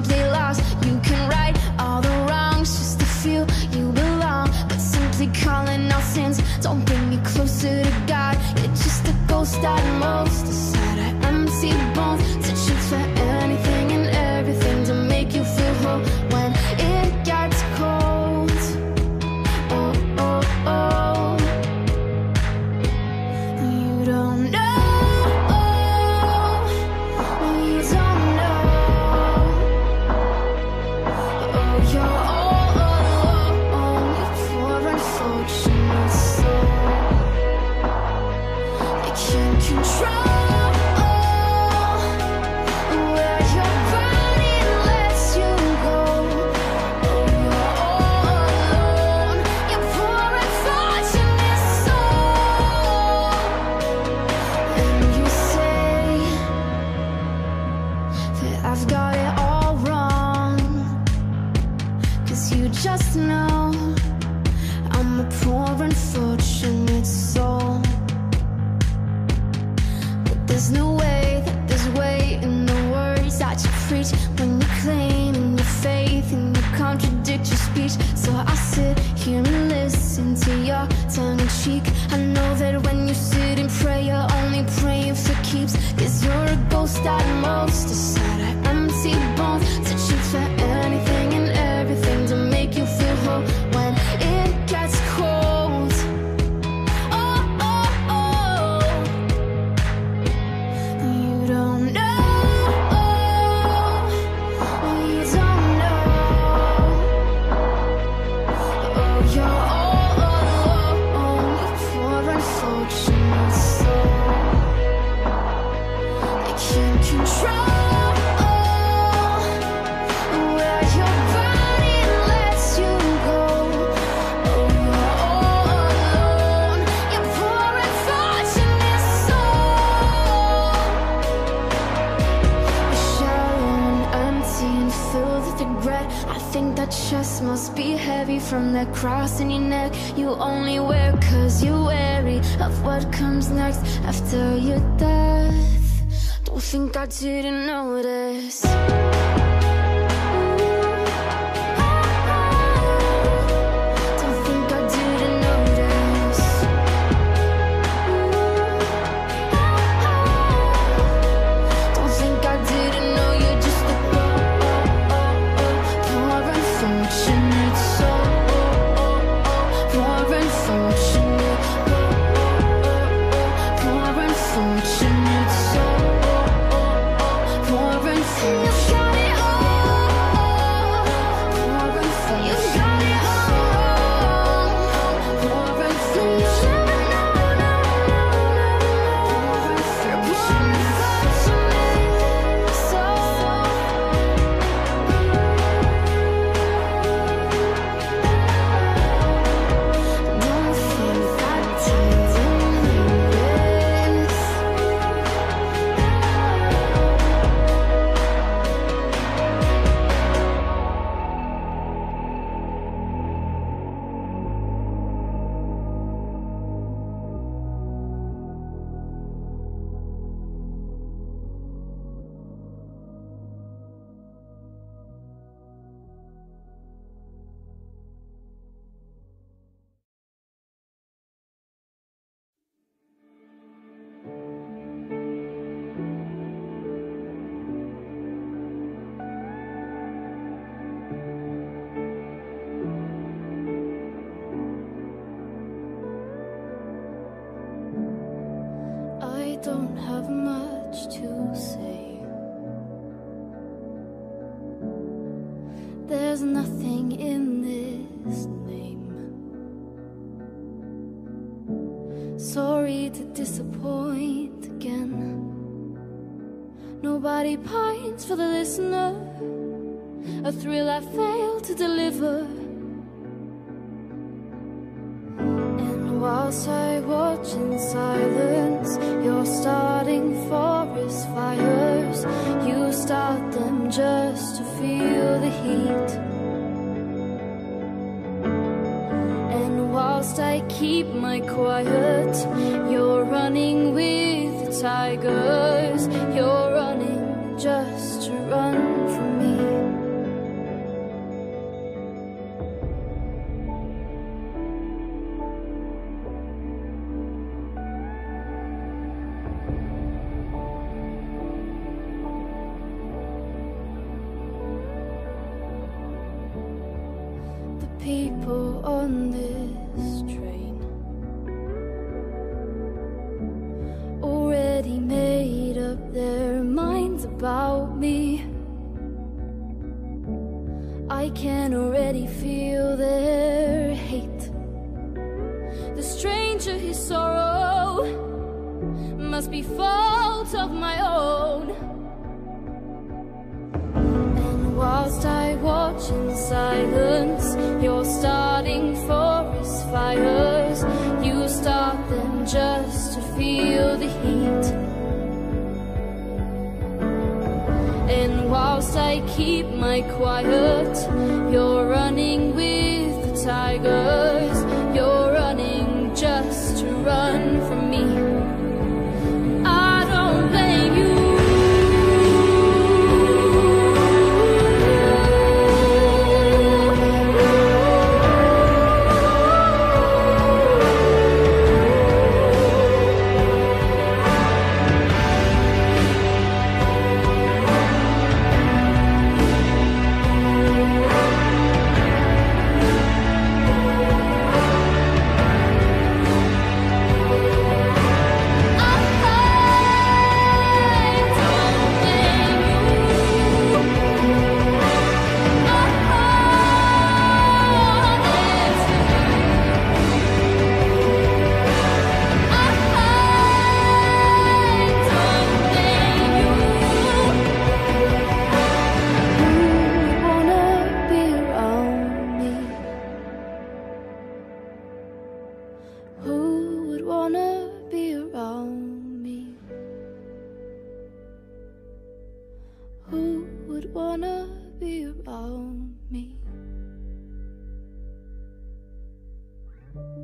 simply lost. You can right all the wrongs just to feel you belong, but simply calling out sins don't bring you closer to God. You're just a ghost at most, a sad empty bones, searching for anything and everything to make you feel whole when it gets cold. Oh, oh, oh. You don't know. I've got it all wrong, 'cause you just know I'm a poor unfortunate soul. But there's no way that there's weight in the words that you preach when you claim in your faith and you contradict your speech. So I sit here and listen to your tongue-in-cheek. I know that when you sit and pray, you're only praying for keeps, 'cause you're a ghost at most, a sad empty bones, searching for anything and everything to make you feel whole when it gets cold. Oh, oh, oh. You don't know. Oh, you don't know. Oh, you're all alone, you poor unfortunate soul. They can't control chest must be heavy from that cross in your neck you only wear 'cause you're wary of what comes next after your death. Don't think I didn't notice. Don't have much to say. There's nothing in this name. Sorry to disappoint again. Nobody pines for the listener, a thrill I failed to deliver. Whilst I watch in silence, you're starting forest fires. You start them just to feel the heat. And whilst I keep my quiet, you're running with the tigers. You're running just to run from me. people on this train already made up their minds about me. I can already feel their hate. The stranger, his sorrow must be fault of my own. And whilst I watch in silence, you're starting forest fires. You start them just to feel the heat. And whilst I keep my quiet, you're running with the tigers. You're running just to run from me. I don't blame you. Me.